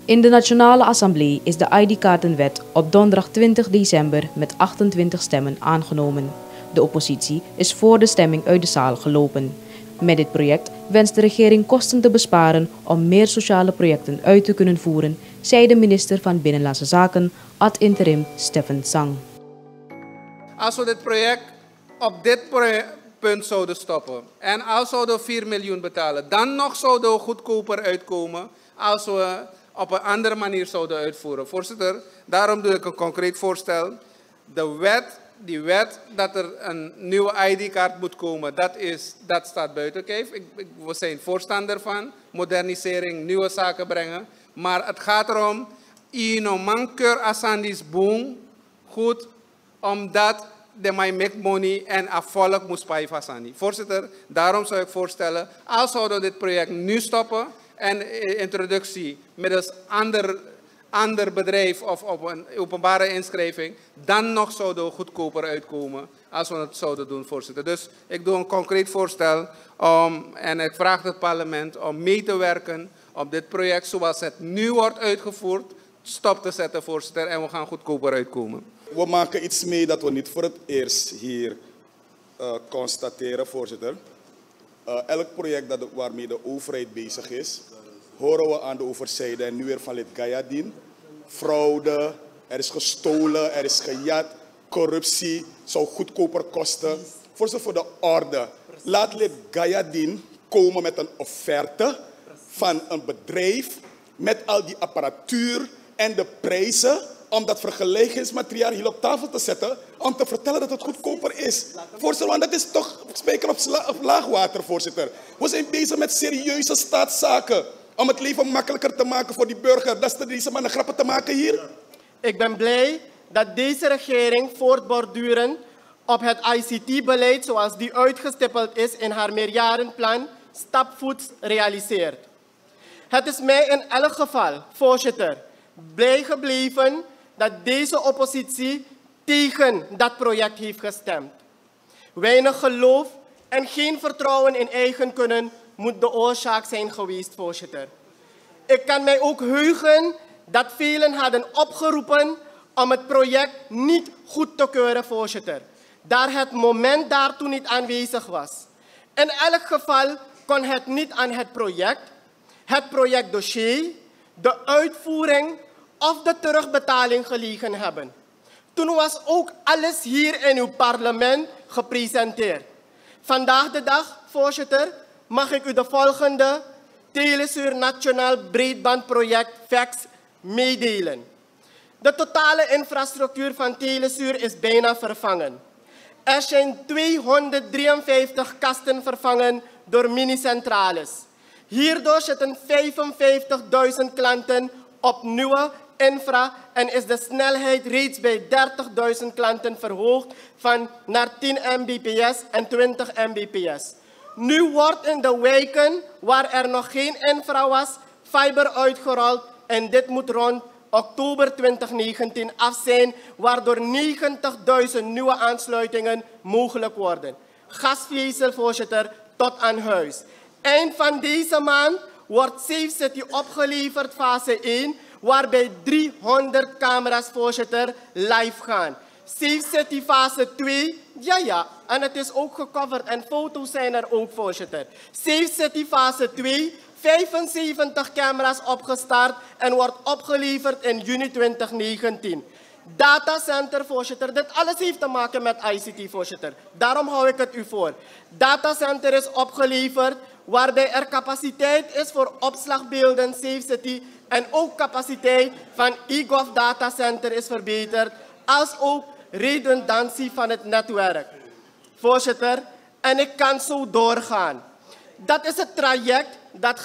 In de Nationale Assemblée is de ID-kaartenwet op donderdag 20 december met 28 stemmen aangenomen. De oppositie is voor de stemming uit de zaal gelopen. Met dit project wenst de regering kosten te besparen om meer sociale projecten uit te kunnen voeren, zei de minister van Binnenlandse Zaken ad interim Stefan Sang. Als we dit project op dit punt zouden stoppen en als zouden we 4 miljoen betalen, dan nog zouden we goedkoper uitkomen als we op een andere manier zouden uitvoeren. Voorzitter, daarom doe ik een concreet voorstel. Die wet dat er een nieuwe ID-kaart moet komen, dat staat buiten kijf. We zijn voorstander van modernisering, nieuwe zaken brengen. Maar het gaat erom, inomankeur asandis boom, goed, omdat de mij make money en afvolk moet spijf asandi. Voorzitter, daarom zou ik voorstellen, als zouden we dit project nu stoppen en introductie middels ander bedrijf of op een openbare inschrijving, dan nog zouden we goedkoper uitkomen als we het zouden doen, voorzitter. Dus ik doe een concreet voorstel en ik vraag het parlement om mee te werken op dit project zoals het nu wordt uitgevoerd, stop te zetten, voorzitter, en we gaan goedkoper uitkomen. We maken iets mee dat we niet voor het eerst hier constateren, voorzitter. Elk project waarmee de overheid bezig is, horen we aan de overzijde en nu weer van lid Gayadien. Fraude, er is gestolen, er is gejat, corruptie, zou goedkoper kosten. Voorzitter, voor de orde, laat lid Gayadien komen met een offerte van een bedrijf met al die apparatuur en de prijzen, om dat vergelijkingsmateriaal hier op tafel te zetten, om te vertellen dat het goedkoper is. Voorzitter, want dat is toch spijker op laagwater, voorzitter. We zijn bezig met serieuze staatszaken, om het leven makkelijker te maken voor die burger. Dat is deze man een grappen te maken hier? Ik ben blij dat deze regering voortborduren op het ICT-beleid zoals die uitgestippeld is in haar meerjarenplan stapvoets realiseert. Het is mij in elk geval, voorzitter, blij gebleven dat deze oppositie tegen dat project heeft gestemd. Weinig geloof en geen vertrouwen in eigen kunnen moet de oorzaak zijn geweest, voorzitter. Ik kan mij ook heugen dat velen hadden opgeroepen om het project niet goed te keuren, voorzitter, daar het moment daartoe niet aanwezig was. In elk geval kon het niet aan het projectdossier, de uitvoering of de terugbetaling gelegen hebben. Toen was ook alles hier in uw parlement gepresenteerd. Vandaag de dag, voorzitter, mag ik u de volgende Telesuur Nationaal Breedbandproject VEX meedelen. De totale infrastructuur van Telesuur is bijna vervangen. Er zijn 253 kasten vervangen door minicentrales. Hierdoor zitten 55.000 klanten op nieuwe infra en is de snelheid reeds bij 30.000 klanten verhoogd naar 10 mbps en 20 mbps. Nu wordt in de wijken waar er nog geen infra was, fiber uitgerold en dit moet rond oktober 2019 af zijn, waardoor 90.000 nieuwe aansluitingen mogelijk worden. Gasvezel, voorzitter, tot aan huis. Eind van deze maand wordt Safe City opgeleverd, fase 1, waarbij 300 camera's, voorzitter, live gaan. Safe City fase 2, ja, en het is ook gecoverd en foto's zijn er ook, voorzitter. Safe City fase 2, 75 camera's opgestart en wordt opgeleverd in juni 2019. Datacenter, voorzitter, dit alles heeft te maken met ICT, voorzitter. Daarom hou ik het u voor. Datacenter is opgeleverd, waarbij er capaciteit is voor opslagbeelden Safe City en ook capaciteit van eGov Datacenter is verbeterd, als ook redundantie van het netwerk. Voorzitter, en ik kan zo doorgaan. Dat is het traject dat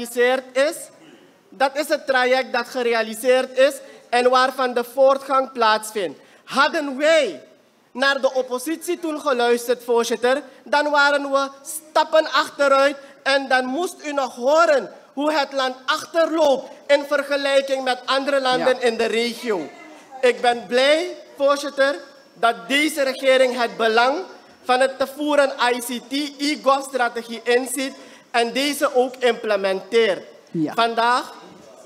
gerealiseerd is en waarvan de voortgang plaatsvindt. Hadden wij naar de oppositie toen geluisterd, voorzitter, dan waren we stappen achteruit en dan moest u nog horen hoe het land achterloopt in vergelijking met andere landen in de regio. Ik ben blij, voorzitter, dat deze regering het belang van het te voeren ICT-e-gov-strategie inziet en deze ook implementeert. Vandaag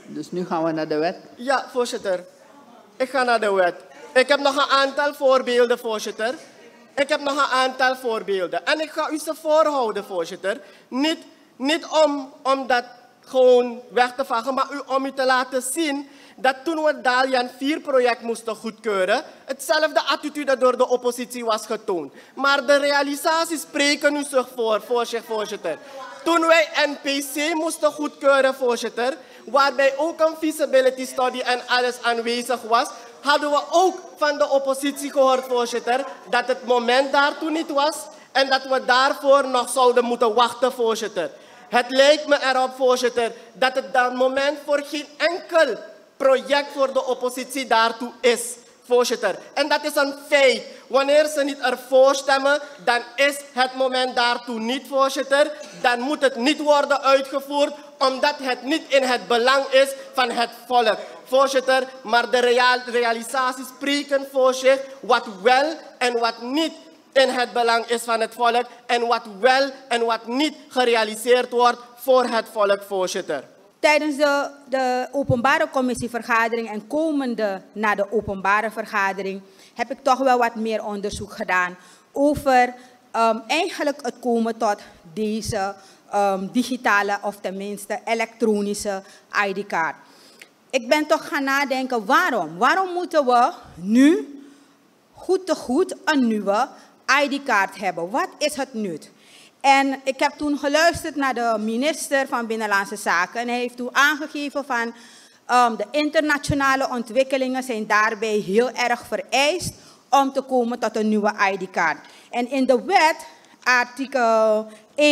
Dus nu gaan we naar de wet. Ja, voorzitter. Ik ga naar de wet. Ik heb nog een aantal voorbeelden, voorzitter. Ik heb nog een aantal voorbeelden. En ik ga u ze voorhouden, voorzitter. Niet om dat gewoon weg te vagen, maar om u te laten zien dat toen we Dalian 4-project moesten goedkeuren, hetzelfde attitude door de oppositie was getoond. Maar de realisaties spreken u zich voor, voorzitter. Toen wij NPC moesten goedkeuren, voorzitter, waarbij ook een feasibility study en alles aanwezig was, hadden we ook van de oppositie gehoord, voorzitter, dat het moment daartoe niet was en dat we daarvoor nog zouden moeten wachten, voorzitter. Het lijkt me erop, voorzitter, dat het dat moment voor geen enkel project voor de oppositie daartoe is, voorzitter. En dat is een feit. Wanneer ze niet ervoor stemmen, dan is het moment daartoe niet, voorzitter. Dan moet het niet worden uitgevoerd, omdat het niet in het belang is van het volk, voorzitter. Maar de realisaties spreken voor zich wat wel en wat niet in het belang is van het volk en wat wel en wat niet gerealiseerd wordt voor het volk, voorzitter. Tijdens de openbare commissievergadering en komende na de openbare vergadering heb ik toch wel wat meer onderzoek gedaan over eigenlijk het komen tot deze digitale of tenminste elektronische ID-kaart. Ik ben toch gaan nadenken waarom? Waarom moeten we nu goed te goed een nieuwe ID-kaart hebben? Wat is het nut? En ik heb toen geluisterd naar de minister van Binnenlandse Zaken. En hij heeft toen aangegeven van de internationale ontwikkelingen zijn daarbij heel erg vereist om te komen tot een nieuwe ID-kaart. En in de wet, artikel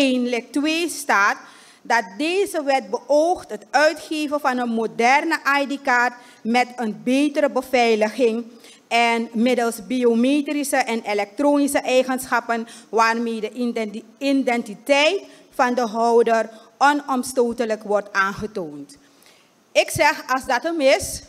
1:2 staat dat deze wet beoogt het uitgeven van een moderne ID-kaart met een betere beveiliging en middels biometrische en elektronische eigenschappen waarmee de identiteit van de houder onomstotelijk wordt aangetoond. Ik zeg, als dat hem is,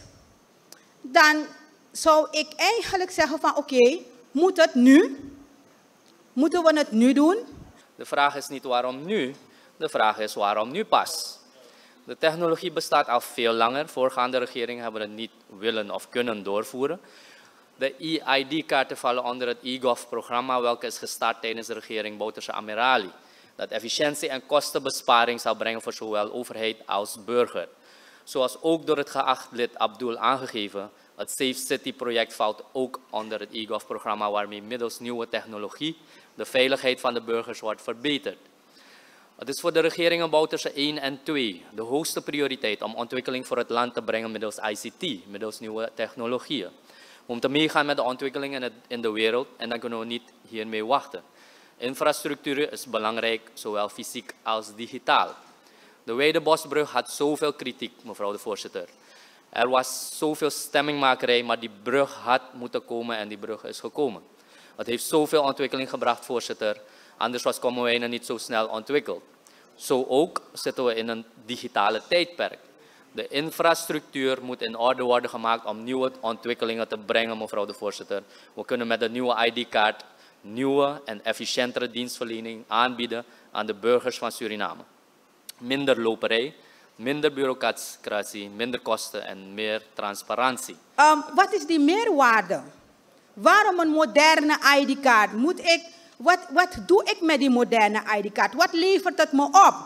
dan zou ik eigenlijk zeggen van oké, moet het nu? Moeten we het nu doen? De vraag is niet waarom nu, de vraag is waarom nu pas. De technologie bestaat al veel langer. Voorgaande regeringen hebben het niet willen of kunnen doorvoeren. De e-ID-kaarten vallen onder het e-gov-programma, welke is gestart tijdens de regering Bouterse Amirali. Dat efficiëntie en kostenbesparing zal brengen voor zowel overheid als burger. Zoals ook door het geacht lid Abdul aangegeven, het Safe City-project valt ook onder het e-gov-programma, waarmee middels nieuwe technologie de veiligheid van de burgers wordt verbeterd. Het is voor de regeringen Bouterse 1 en 2 de hoogste prioriteit om ontwikkeling voor het land te brengen middels ICT, middels nieuwe technologieën. We moeten meegaan met de ontwikkelingen in de wereld en dan kunnen we niet hiermee wachten. Infrastructuur is belangrijk, zowel fysiek als digitaal. De Weidebosbrug had zoveel kritiek, mevrouw de voorzitter. Er was zoveel stemmingmakerij, maar die brug had moeten komen en die brug is gekomen. Het heeft zoveel ontwikkeling gebracht, voorzitter. Anders was Kommerwijnen niet zo snel ontwikkeld. Zo ook zitten we in een digitale tijdperk. De infrastructuur moet in orde worden gemaakt om nieuwe ontwikkelingen te brengen, mevrouw de voorzitter. We kunnen met de nieuwe ID-kaart nieuwe en efficiëntere dienstverlening aanbieden aan de burgers van Suriname. Minder loperij, minder bureaucratie, minder kosten en meer transparantie. Wat is die meerwaarde? Waarom een moderne ID-kaart? Wat doe ik met die moderne ID-kaart? Wat levert het me op?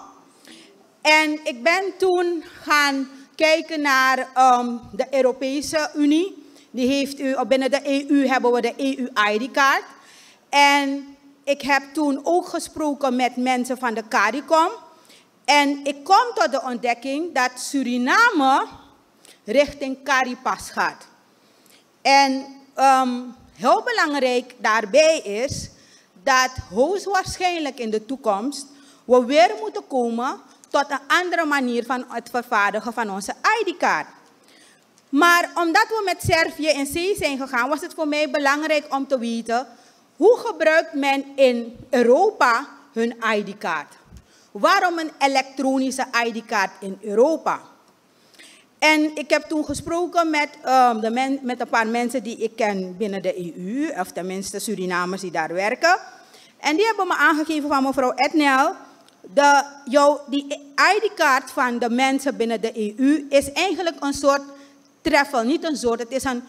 En ik ben toen gaan kijken naar de Europese Unie. Die heeft binnen de EU hebben we de EU-ID-kaart. En ik heb toen ook gesproken met mensen van de CARICOM. En ik kom tot de ontdekking dat Suriname richting CARIPAS gaat. En heel belangrijk daarbij is dat hoogstwaarschijnlijk in de toekomst we weer moeten komen tot een andere manier van het vervaardigen van onze ID-kaart. Maar omdat we met Servië in zee zijn gegaan, was het voor mij belangrijk om te weten hoe gebruikt men in Europa hun ID-kaart. Waarom een elektronische ID-kaart in Europa? En ik heb toen gesproken met een paar mensen die ik ken binnen de EU, of tenminste Surinamers die daar werken. En die hebben me aangegeven van mevrouw Etnel, die ID-kaart van de mensen binnen de EU is eigenlijk een soort travel, niet een soort, het is een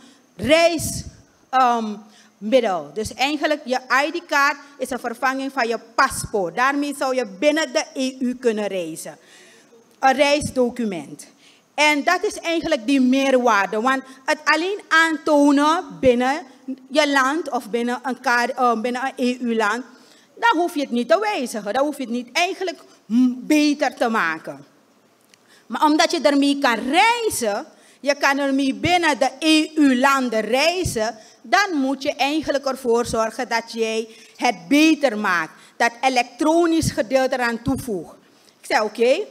reismiddel. Dus eigenlijk je ID-kaart is een vervanging van je paspoort. Daarmee zou je binnen de EU kunnen reizen. Een reisdocument. En dat is eigenlijk die meerwaarde. Want het alleen aantonen binnen je land of binnen een EU-land, dan hoef je het niet te wijzigen. Dan hoef je het niet eigenlijk beter te maken. Maar omdat je ermee kan reizen, je kan ermee binnen de EU-landen reizen, dan moet je eigenlijk ervoor zorgen dat jij het beter maakt. Dat elektronisch gedeelte eraan toevoegt. Ik zei oké.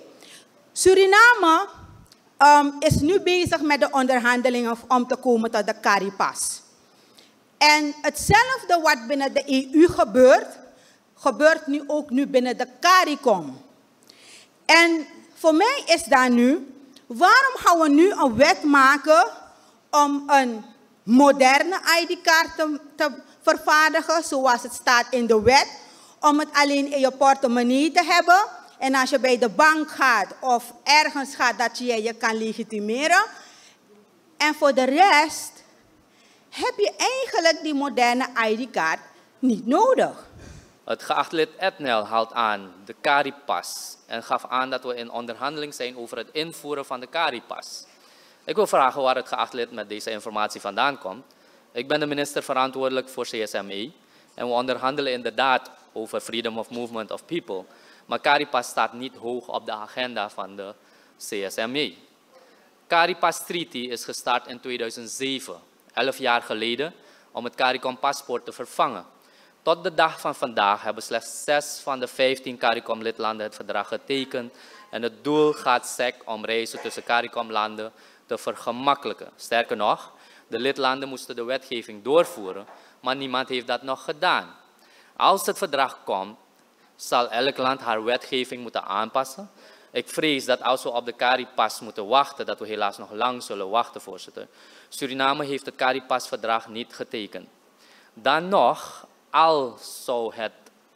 Suriname is nu bezig met de onderhandelingen om te komen tot de CARIPAS. En hetzelfde wat binnen de EU gebeurt nu ook binnen de CARICOM. En voor mij is dat nu, waarom gaan we nu een wet maken om een moderne ID-kaart te vervaardigen, zoals het staat in de wet, om het alleen in je portemonnee te hebben. En als je bij de bank gaat of ergens gaat, dat je je kan legitimeren. En voor de rest heb je eigenlijk die moderne ID-kaart niet nodig. Het geachte lid Etnel haalt aan de CARIPAS en gaf aan dat we in onderhandeling zijn over het invoeren van de CARIPAS. Ik wil vragen waar het geachte lid met deze informatie vandaan komt. Ik ben de minister verantwoordelijk voor CSME en we onderhandelen inderdaad over freedom of movement of people. Maar CARIPAS staat niet hoog op de agenda van de CSME. CARIPAS Treaty is gestart in 2007, 11 jaar geleden, om het CARICOM-paspoort te vervangen. Tot de dag van vandaag hebben slechts 6 van de 15 CARICOM-lidlanden het verdrag getekend. En het doel gaat SEC om reizen tussen CARICOM-landen te vergemakkelijken. Sterker nog, de lidlanden moesten de wetgeving doorvoeren, maar niemand heeft dat nog gedaan. Als het verdrag komt, zal elk land haar wetgeving moeten aanpassen. Ik vrees dat als we op de CARIPAS moeten wachten, dat we helaas nog lang zullen wachten, voorzitter. Suriname heeft het CARIPAS-verdrag niet getekend. Dan nog, al zou het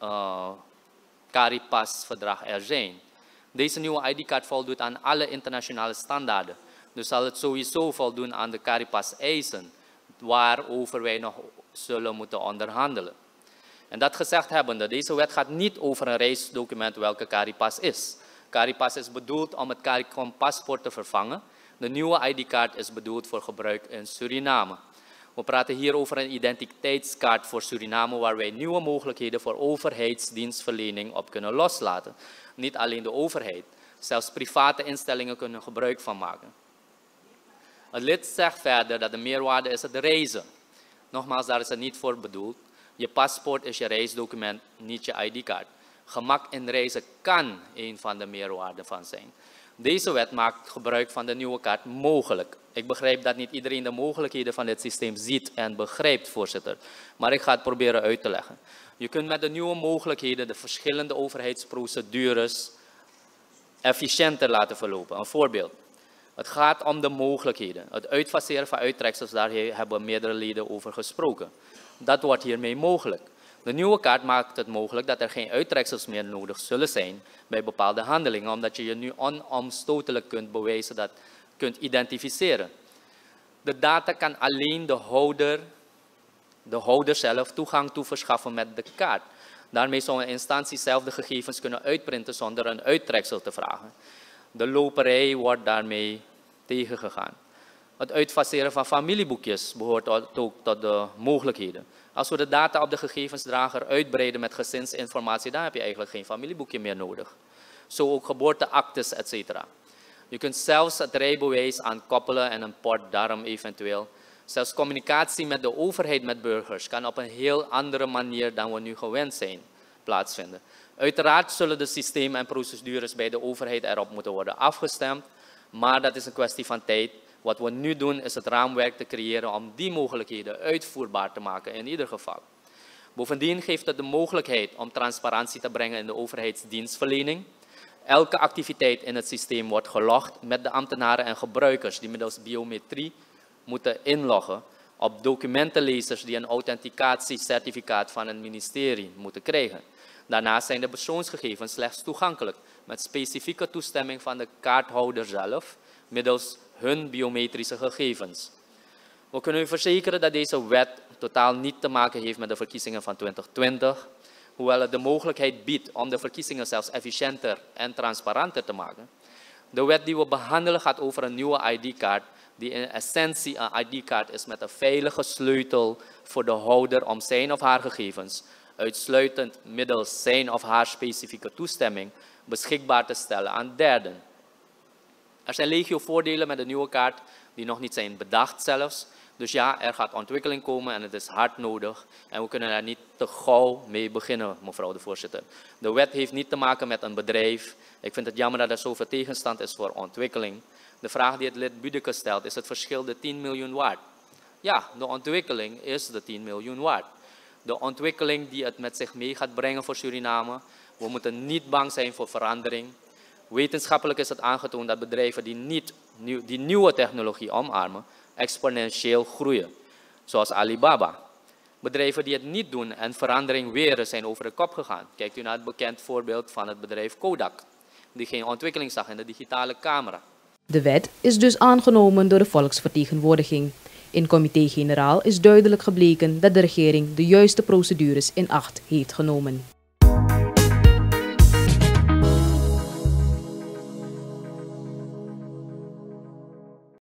CARIPAS-verdrag er zijn. Deze nieuwe ID-kaart voldoet aan alle internationale standaarden. Dus zal het sowieso voldoen aan de CARIPAS-eisen, waarover wij nog zullen moeten onderhandelen. En dat gezegd hebbende, deze wet gaat niet over een reisdocument welke CARIPAS is. CARIPAS is bedoeld om het CARICOM-paspoort te vervangen. De nieuwe ID-kaart is bedoeld voor gebruik in Suriname. We praten hier over een identiteitskaart voor Suriname waar wij nieuwe mogelijkheden voor overheidsdienstverlening op kunnen loslaten. Niet alleen de overheid, zelfs private instellingen kunnen gebruik van maken. Het lid zegt verder dat de meerwaarde is het reizen. Nogmaals, daar is het niet voor bedoeld. Je paspoort is je reisdocument, niet je ID-kaart. Gemak in reizen kan een van de meerwaarden van zijn. Deze wet maakt gebruik van de nieuwe kaart mogelijk. Ik begrijp dat niet iedereen de mogelijkheden van dit systeem ziet en begrijpt, voorzitter. Maar ik ga het proberen uit te leggen. Je kunt met de nieuwe mogelijkheden de verschillende overheidsprocedures efficiënter laten verlopen. Een voorbeeld. Het gaat om de mogelijkheden. Het uitfaseren van uittreksels, daar hebben meerdere leden over gesproken. Dat wordt hiermee mogelijk. De nieuwe kaart maakt het mogelijk dat er geen uittreksels meer nodig zullen zijn bij bepaalde handelingen, omdat je je nu onomstotelijk kunt bewijzen, kunt identificeren. De data kan alleen de houder zelf toegang toe verschaffen met de kaart. Daarmee zou een instantie zelf de gegevens kunnen uitprinten zonder een uittreksel te vragen. De loperij wordt daarmee tegengegaan. Het uitfaseren van familieboekjes behoort ook tot de mogelijkheden. Als we de data op de gegevensdrager uitbreiden met gezinsinformatie, dan heb je eigenlijk geen familieboekje meer nodig. Zo ook geboorteactes, etc. Je kunt zelfs het rijbewijs aankoppelen en een portdarm eventueel. Zelfs communicatie met de overheid met burgers kan op een heel andere manier dan we nu gewend zijn plaatsvinden. Uiteraard zullen de systemen en procedures bij de overheid erop moeten worden afgestemd, maar dat is een kwestie van tijd. Wat we nu doen is het raamwerk te creëren om die mogelijkheden uitvoerbaar te maken in ieder geval. Bovendien geeft het de mogelijkheid om transparantie te brengen in de overheidsdienstverlening. Elke activiteit in het systeem wordt gelogd met de ambtenaren en gebruikers die middels biometrie moeten inloggen op documentenlezers die een authenticatiecertificaat van het ministerie moeten krijgen. Daarnaast zijn de persoonsgegevens slechts toegankelijk met specifieke toestemming van de kaarthouder zelf middels hun biometrische gegevens. We kunnen u verzekeren dat deze wet totaal niet te maken heeft met de verkiezingen van 2020, hoewel het de mogelijkheid biedt om de verkiezingen zelfs efficiënter en transparanter te maken. De wet die we behandelen gaat over een nieuwe ID-kaart, die in essentie een ID-kaart is met een veilige sleutel voor de houder om zijn of haar gegevens uitsluitend middels zijn of haar specifieke toestemming beschikbaar te stellen aan derden. Er zijn legio voordelen met de nieuwe kaart die nog niet zijn bedacht zelfs. Dus ja, er gaat ontwikkeling komen en het is hard nodig. En we kunnen er niet te gauw mee beginnen, mevrouw de voorzitter. De wet heeft niet te maken met een bedrijf. Ik vind het jammer dat er zoveel tegenstand is voor ontwikkeling. De vraag die het lid Budeke stelt, is het verschil de 10 miljoen waard? Ja, de ontwikkeling is de 10 miljoen waard. De ontwikkeling die het met zich mee gaat brengen voor Suriname. We moeten niet bang zijn voor verandering. Wetenschappelijk is het aangetoond dat bedrijven die nieuwe technologie omarmen, exponentieel groeien. Zoals Alibaba. Bedrijven die het niet doen en verandering weren zijn over de kop gegaan. Kijkt u naar het bekend voorbeeld van het bedrijf Kodak, die geen ontwikkeling zag in de digitale camera. De wet is dus aangenomen door de volksvertegenwoordiging. In comité-generaal is duidelijk gebleken dat de regering de juiste procedures in acht heeft genomen.